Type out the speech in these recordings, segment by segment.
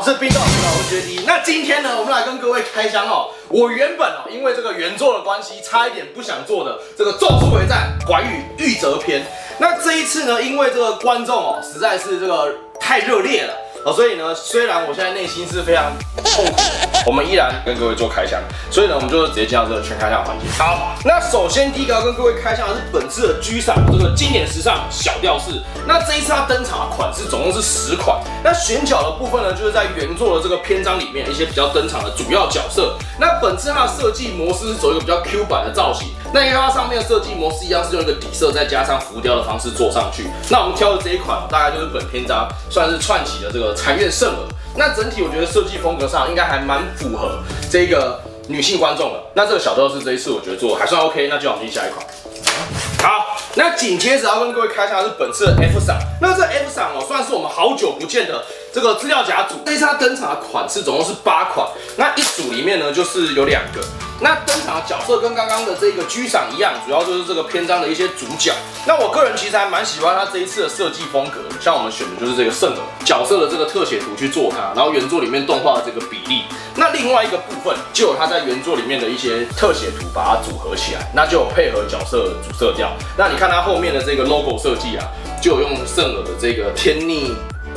我是冰豆，我是决定。那今天呢，我们来跟各位开箱哦。我原本哦，因为这个原作的关系，差一点不想做的这个《咒术回战》寰宇玉折篇。那这一次呢，因为这个观众哦，实在是这个太热烈了。 所以呢，虽然我现在内心是非常痛苦的，我们依然跟各位做开箱。所以呢，我们就直接进到这个全开箱环节。好，那首先第一个要跟各位开箱的是本次的 G 赏这个经典时尚小吊饰。那这一次它登场的款式总共是10款。那选角的部分呢，就是在原作的这个篇章里面一些比较登场的主要角色。那本次它的设计模式是走一个比较 Q 版的造型。那因为它上面的设计模式一样是用一个底色再加上浮雕的方式做上去。那我们挑的这一款大概就是本篇章算是串起的这个 残月圣娥，那整体我觉得设计风格上应该还蛮符合这个女性观众的。那这个小吊饰这一次我觉得做还算 OK， 那就让我们进下一款。好，那紧接着要跟各位开箱的是本次的 F 赏。那这 F 赏哦，算是我们好久不见的这个资料夹组。这一次它登场的款式总共是8款，那一组里面呢就是有2个。 那登场的角色跟刚刚的这个 G 赏一样，主要就是这个篇章的一些主角。那我个人其实还蛮喜欢它这一次的设计风格，像我们选的就是这个圣娥角色的这个特写图去做它，然后原作里面动画的这个比例。那另外一个部分就有它在原作里面的一些特写图，把它组合起来，那就有配合角色的主色调。那你看它后面的这个 logo 设计啊，就有用圣娥的这个天逆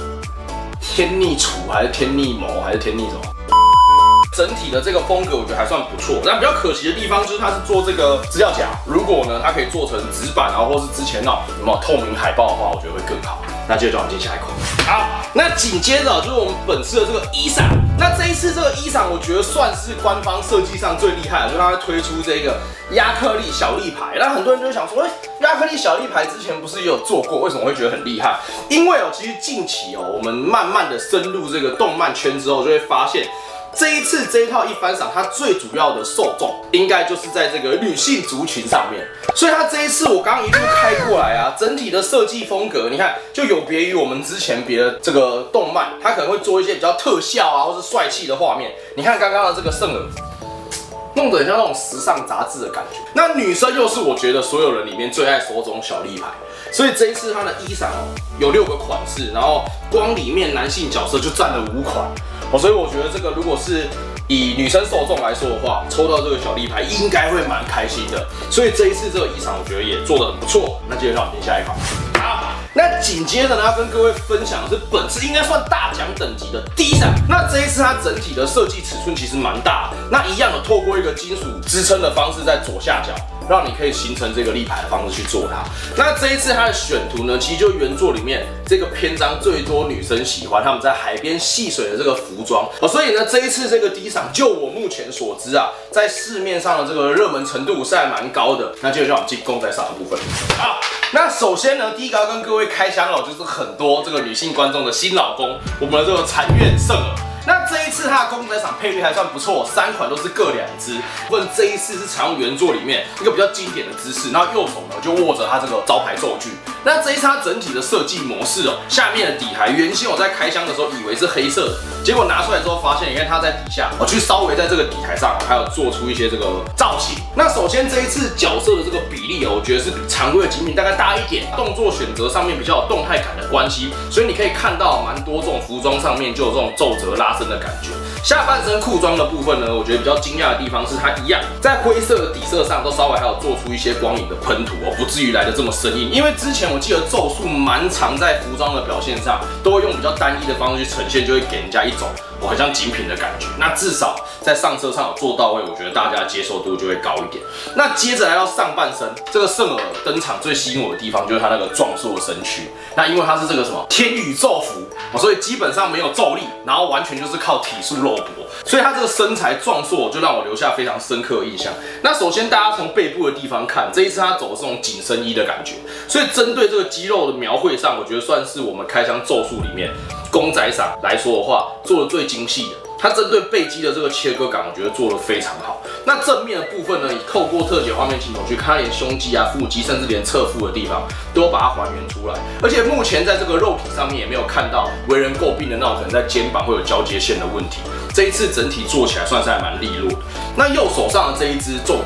楚还是天逆谋还是天逆什么？ 整体的这个风格我觉得还算不错，但比较可惜的地方就是它是做这个资料夹，如果呢它可以做成纸板，然后或是之前那种有没有透明海报的话，我觉得会更好。那接着就往进下一款。好，那紧接着就是我们本次的这个衣裳。那这一次这个衣裳，我觉得算是官方设计上最厉害的，就是它会推出这个亚克力小立牌。那很多人就会想说，亚克力小立牌之前不是也有做过，为什么会觉得很厉害？因为其实近期我们慢慢的深入这个动漫圈之后，就会发现。 这一次这一套一番赏，它最主要的受众应该就是在这个女性族群上面，所以它这一次我刚刚一路开过来啊，整体的设计风格，你看就有别于我们之前别的这个动漫，它可能会做一些比较特效啊，或是帅气的画面。你看刚刚的这个圣娥，弄得很像那种时尚杂志的感觉。那女生又是我觉得所有人里面最爱收这种小立牌，所以这一次它的衣裳有6个款式，然后光里面男性角色就占了5款。 所以我觉得这个如果是以女生受众来说的话，抽到这个小立牌应该会蛮开心的。所以这一次这个衣裳我觉得也做得很不错。那接着让我们进下一款。好，那紧接着呢要跟各位分享的是本次应该算大奖等级的第一赏。那这一次它整体的设计尺寸其实蛮大的，那一样的透过一个金属支撑的方式在左下角。 让你可以形成这个立牌的方式去做它。那这一次它的选图呢，其实就原作里面这个篇章最多女生喜欢，她们在海边戏水的这个服装。所以呢，这一次这个第一赏，就我目前所知啊，在市面上的这个热门程度是还蛮高的。那接着就让我们进公仔赏的部分。好，那首先呢，第一个要跟各位开箱就是很多这个女性观众的新老公，我们的这个残月圣娥。 那这一次它的公仔赏配率还算不错，3款都是各2只。问这一次是采用原作里面一个比较经典的姿势，然后右手呢就握着它这个招牌咒具。那这一次它整体的设计模式下面的底牌原先我在开箱的时候以为是黑色的，结果拿出来之后发现，你看它在底下，我去稍微在这个底台上还有做出一些这个造型。那首先这一次角色的这个比例我觉得是比常规的精品大概大一点，动作选择上面比较有动态感的关系，所以你可以看到蛮多这种服装上面就有这种皱褶拉。 的感觉，下半身裤装的部分呢，我觉得比较惊讶的地方是它一样在灰色的底色上都稍微还有做出一些光影的喷涂不至于来的这么生硬。因为之前我记得咒术蛮常在服装的表现上都会用比较单一的方式去呈现，就会给人家一种很像精品的感觉。那至少在上色上有做到位，我觉得大家的接受度就会高一点。那接着来到上半身，这个圣娥登场最吸引我的地方就是它那个壮硕的身躯。那因为它是这个什么天宇咒服，所以基本上没有咒力，然后完全就是靠体术肉搏，所以它这个身材壮硕就让我留下非常深刻的印象。那首先大家从背部的地方看，这一次它走的是这种紧身衣的感觉，所以针对这个肌肉的描绘上，我觉得算是我们开箱咒术里面公仔赏来说的话，做的最精细的。 它针对背肌的这个切割感，我觉得做得非常好。那正面的部分呢，你透过特写画面镜头去看，它连胸肌啊、腹肌，甚至连侧腹的地方，都把它还原出来。而且目前在这个肉体上面也没有看到为人诟病的那种可能在肩膀会有交接线的问题。这一次整体做起来算是还蛮利落的。那右手上的这一支咒具，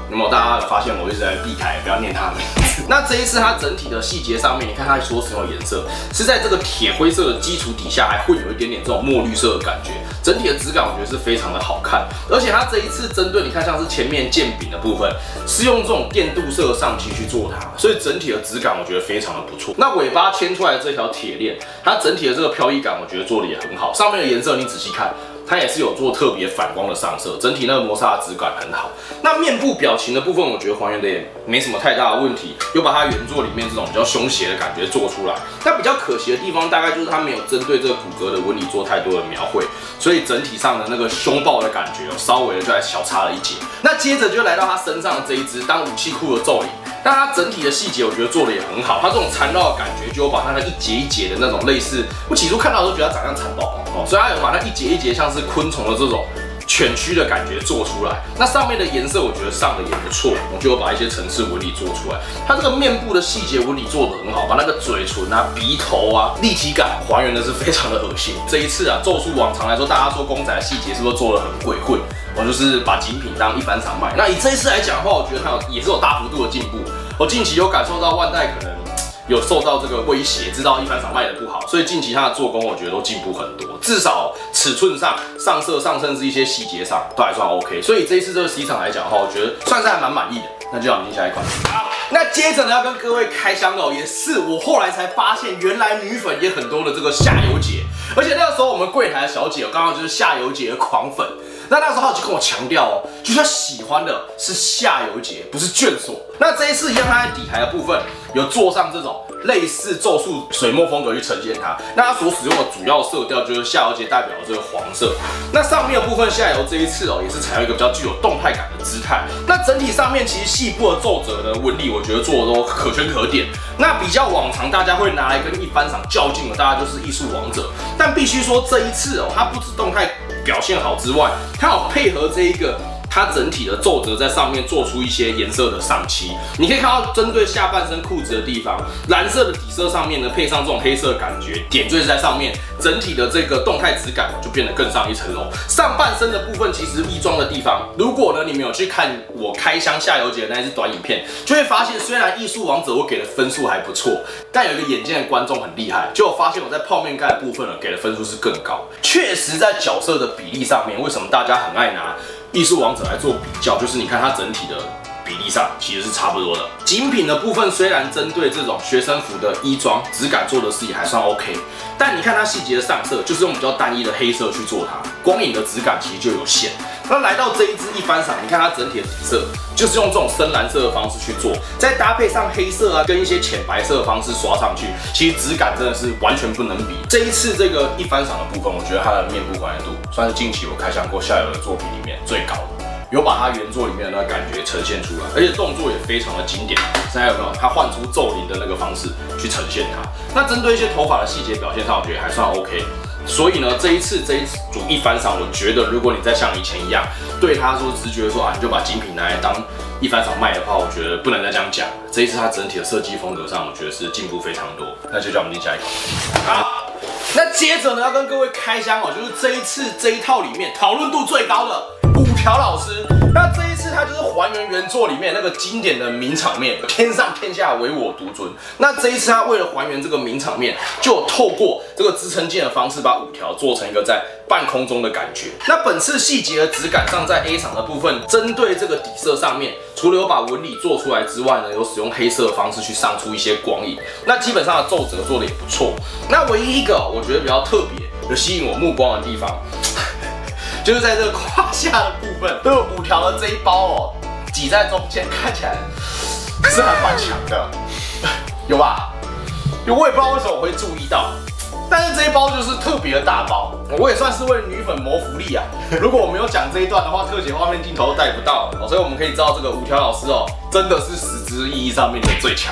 有没有？大家有发现我一直在避开，不要念他的名字。那这一次它整体的细节上面，你看它所使用的颜色是在这个铁灰色的基础底下，还会有一点点这种墨绿色的感觉，整体的质感我觉得是非常的好看。而且它这一次针对你看像是前面剑柄的部分，是用这种电镀色的上漆去做它，所以整体的质感我觉得非常的不错。那尾巴牵出来的这条铁链，它整体的这个飘逸感，我觉得做的也很好。上面的颜色你仔细看。它也是有做特别反光的上色，整体那个磨砂的质感很好。那面部表情的部分，我觉得还原的也没什么太大的问题，有把它原作里面这种比较凶邪的感觉做出来。那比较可惜的地方，大概就是它没有针对这个骨骼的纹理做太多的描绘，所以整体上的那个凶暴的感觉，稍微的就小差了一截。那接着就来到它身上的这一只当武器库的咒灵。那它整体的细节，我觉得做的也很好。它这种缠绕的感觉，就有把它那一节一节的那种类似，我起初看到的时候觉得它长像蚕宝宝哦，所以它有把它一节一节像是昆虫的这种犬躯的感觉做出来。那上面的颜色我觉得上的也不错，我就有把一些层次纹理做出来。它这个面部的细节纹理做的很好，把那个嘴唇啊、鼻头啊立体感还原的是非常的恶心。这一次啊，咒术往常来说，大家说公仔的细节是不是做的很鬼混？我就是把精品当一番赏卖。那以这一次来讲的话，我觉得它也是有大幅度的进步。我近期有感受到万代可能有受到这个威胁，知道一番赏卖的不好，所以近期它的做工我觉得都进步很多，至少尺寸上、上色上，甚至一些细节上都还算 OK。所以这一次这个实场来讲的话，我觉得算是还蛮满意的。那就让我们进下一款。那接着呢，要跟各位开箱的也是我后来才发现，原来女粉也很多的这个夏油姐，而且那个时候我们柜台的小姐刚好就是夏油姐的狂粉。那时候她就跟我强调哦，就是她喜欢的是夏油杰，不是卷锁。那这一次一样，她在底台的部分有做上这种类似咒术水墨风格去呈现它。那它所使用的主要色调就是夏油杰代表的这个黄色。那上面的部分夏油这一次哦，也是采用一个比较具有动态感的姿态。那整体上面其实细部的皱褶的纹理，我觉得做的都可圈可点。那比较往常大家会拿来跟一番赏较劲的，大家就是艺术王者。但必须说这一次哦，它不止动态表现好之外，它有配合这一个它整体的皱褶在上面做出一些颜色的上漆。你可以看到针对下半身裤子的地方，蓝色的底色上面呢配上这种黑色的感觉，点缀在上面，整体的这个动态质感就变得更上一层楼。上半身的部分其实衣装的地方，如果呢你们有去看我开箱夏油姐的那一支短影片，就会发现虽然艺术王者我给的分数还不错，但有一个眼尖的观众很厉害，就有发现我在泡面盖的部分呢给的分数是更高。确实在角色的比例上面，为什么大家很爱拿艺术王者来做比较，就是你看它整体的比例上其实是差不多的。精品的部分虽然针对这种学生服的衣装质感做的是也还算 OK， 但你看它细节的上色就是用比较单一的黑色去做它，光影的质感其实就有限。那来到这一支一番赏，你看它整体的底色就是用这种深蓝色的方式去做，再搭配上黑色啊跟一些浅白色的方式刷上去，其实质感真的是完全不能比。这一次这个一番赏的部分，我觉得它的面部还原度算是近期我开箱过夏油的作品里面最高的。有把它原作里面的那个感觉呈现出来，而且动作也非常的经典。现在有没有？它换出咒灵的那个方式去呈现它。那针对一些头发的细节表现上，我觉得还算 OK。所以呢，这一组一番赏，我觉得如果你再像以前一样对它说直觉说啊，你就把精品拿来当一番赏卖的话，我觉得不能再这样讲。这一次它整体的设计风格上，我觉得是进步非常多。那就叫我们进下一个。好，那接着呢，要跟各位开箱哦，就是这一次这一套里面讨论度最高的五条老师。那这一次它就是还原原作里面那个经典的名场面，天上天下唯我独尊。那这一次它为了还原这个名场面，就有透过这个支撑件的方式，把五条做成一个在半空中的感觉。那本次细节的质感上，在 A 场的部分，针对这个底色上面，除了有把纹理做出来之外呢，有使用黑色的方式去上出一些光影。那基本上的皱褶做的也不错。那唯一一个我觉得比较特别、有吸引我目光的地方。就是在这个胯下的部分，这个五条的这一包哦，挤在中间，看起来是还蛮强的，有吧？我也不知道为什么我会注意到，但是这一包就是特别的大包，我也算是为女粉谋福利啊。如果我没有讲这一段的话，特写画面镜头都带不到哦，所以我们可以知道这个五条老师哦，真的是实质意义上面的最强。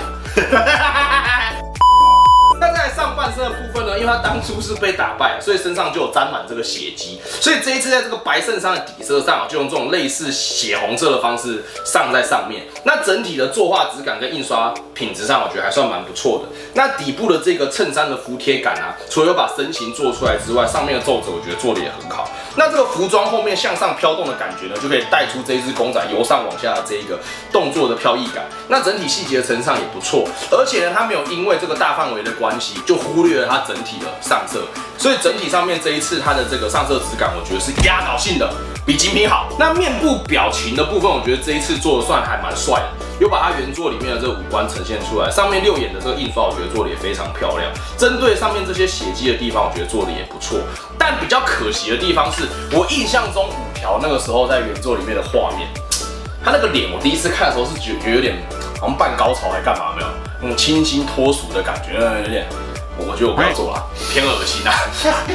那在上半身的部分呢，因为他当初是被打败，所以身上就有沾满这个血迹，所以这一次在这个白衬衫的底色上，就用这种类似血红色的方式上在上面。那整体的作画质感跟印刷品质上，我觉得还算蛮不错的。那底部的这个衬衫的服帖感啊，除了有把身形做出来之外，上面的皱褶我觉得做的也很好。 那这个服装后面向上飘动的感觉呢，就可以带出这一只公仔由上往下的这一个动作的飘逸感。那整体细节的成上也不错，而且呢，它没有因为这个大范围的关系就忽略了它整体的上色，所以整体上面这一次它的这个上色质感，我觉得是压倒性的比精品好。那面部表情的部分，我觉得这一次做的算还蛮帅的，有把它原作里面的这个五官呈现出来。上面6眼的这个印刷，我觉得做的也非常漂亮。针对上面这些血迹的地方，我觉得做的也不错。但比较可惜的地方是，我印象中5条那个时候在原作里面的画面，他那个脸，我第一次看的时候是觉得有点好像半高潮还干嘛没有，那种清新脱俗的感觉，有点，我觉得我不要做了，偏恶心啊。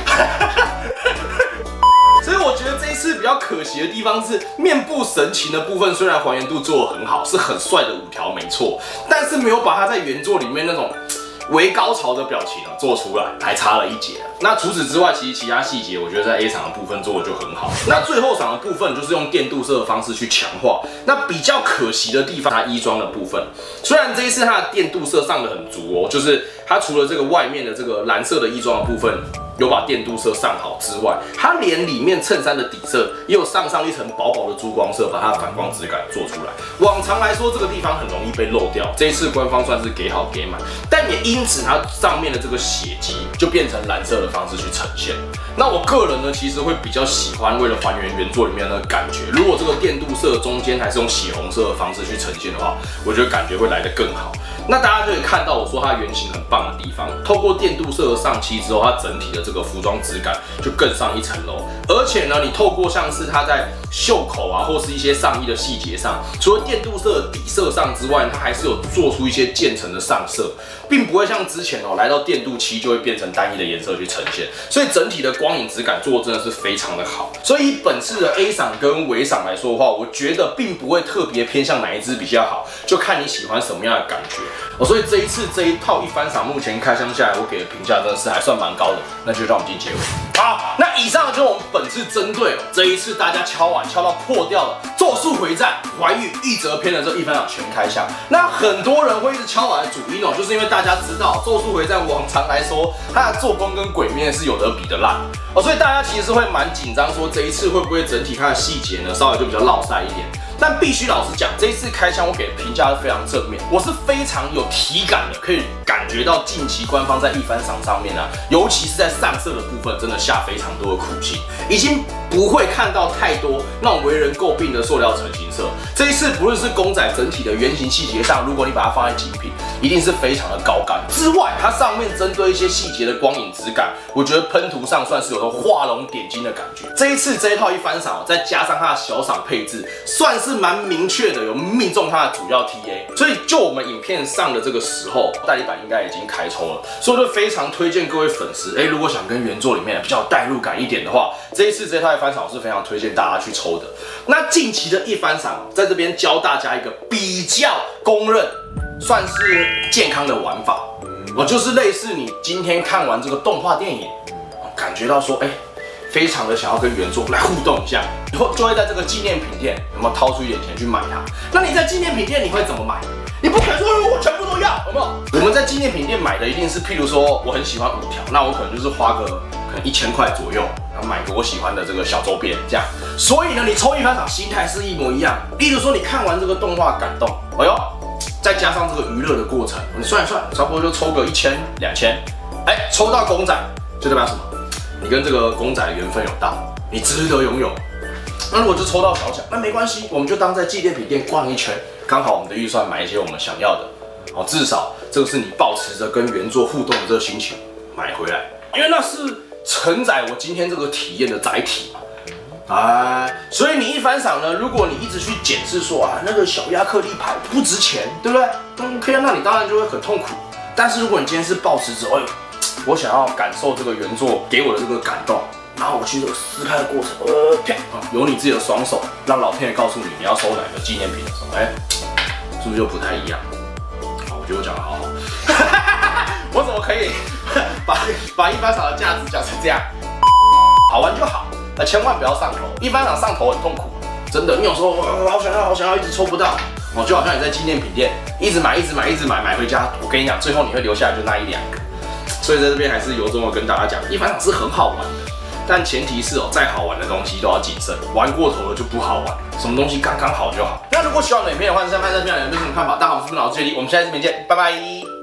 所以我觉得这一次比较可惜的地方是面部神情的部分，虽然还原度做得很好，是很帅的5条没错，但是没有把它在原作里面那种微高潮的表情做出来，还差了一截。那除此之外，其实其他细节我觉得在 A 场的部分做的就很好。那最后场的部分就是用电镀色的方式去强化。那比较可惜的地方，它衣装的部分，虽然这一次它的电镀色上的很足哦，就是它除了这个外面的这个蓝色的衣装的部分有把电镀色上好之外，它连里面衬衫的底色也有上一层薄薄的珠光色，把它的反光质感做出来。往常来说，这个地方很容易被漏掉，这一次官方算是给好给满，但也因此它上面的这个血迹就变成蓝色的方式去呈现。那我个人呢，其实会比较喜欢为了还原原作里面的感觉，如果这个电镀色中间还是用血红色的方式去呈现的话，我觉得感觉会来得更好。那大家就可以看到我说它原型很棒的地方，透过电镀色的上漆之后，它整体的这个服装质感就更上一层楼。而且呢，你透过像是它在袖口啊，或是一些上衣的细节上，除了电镀色的底色上之外，它还是有做出一些渐层的上色，并不会像之前来到电镀漆就会变成单一的颜色去呈现。所以整体的光影质感做得真的是非常的好。所以以本次的 A 赏跟尾赏来说的话，我觉得并不会特别偏向哪一支比较好，就看你喜欢什么样的感觉。所以这一次这一套一番赏目前开箱下来，我给的评价真的是还算蛮高的。那就让我们进结尾。好，那以上就是我们本次针对这一次大家敲碗敲到破掉了《咒术回战》寰宇一折篇的这一番赏全开箱。那很多人会一直敲碗的主因就是因为大家知道《咒术回战》往常来说，它的做工跟鬼面是有得比的烂所以大家其实会蛮紧张，说这一次会不会整体它的细节呢稍微就比较落塞一点。但必须老实讲，这一次开箱我给的评价是非常正面，我是非常有体感的，可以感觉到近期官方在一番赏上面尤其是在上色的部分，真的下非常多的苦心，已经不会看到太多那种为人诟病的塑料成型色。这一次不论是公仔整体的原型细节上，如果你把它放在精品，一定是非常的高干。之外，它上面针对一些细节的光影质感，我觉得喷涂上算是有种画龙点睛的感觉。这一次这一套一番赏，再加上它的小赏配置，算是蛮明确的有命中它的主要 TA。所以就我们影片上的这个时候，代理版应该已经开抽了，所以我就非常推荐各位粉丝，如果想跟原作里面比较有代入感一点的话，这一次这套一番赏我是非常推荐大家去抽的。那近期的一番赏，在这边教大家一个比较公认算是健康的玩法，就是类似你今天看完这个动画电影，感觉到说，非常的想要跟原作来互动一下，以后就会在这个纪念品店有没有掏出一点钱去买它？那你在纪念品店你会怎么买？你不可能说我全部都要，有没有？我们在纪念品店买的一定是，譬如说我很喜欢5条，那我可能就是花个可能1000块左右，然后买个我喜欢的这个小周边这样。所以呢，你抽一番赏心态是一模一样。例如说你看完这个动画感动，再加上这个娱乐的过程，你算一算，差不多就抽个1000、2000，抽到公仔就代表什么？你跟这个公仔的缘分有到，你值得拥有。那如果就抽到小奖，那没关系，我们就当在纪念品店逛一圈，刚好我们的预算买一些我们想要的，至少这个是你抱持着跟原作互动的这个心情买回来，因为那是承载我今天这个体验的载体嘛。所以你一番赏呢，如果你一直去检视说那个小亚克力牌不值钱，对不对？OK， 那你当然就会很痛苦。但是如果你今天是抱持着，我想要感受这个原作给我的这个感动，然后我去这个撕开的过程，由你自己的双手，让老天爷告诉你要收哪个纪念品的时候，是不是就不太一样？我觉得我讲得好好，我怎么可以把一番赏的价值讲成这样？好玩就好，千万不要上头。一番赏上头很痛苦，真的。你有时候好想要，一直抽不到，就好像你在纪念品店一直买回家，我跟你讲，最后你会留下来就那1、2个。所以在这边还是由衷的跟大家讲，一番赏是很好玩的。 但前提是哦，再好玩的东西都要谨慎，玩过头了就不好玩，什么东西刚刚好就好。那如果喜欢我的影片的话，下面在下面留言有什么看法？大家好，我是老师杰力，我们下次影片见，拜拜。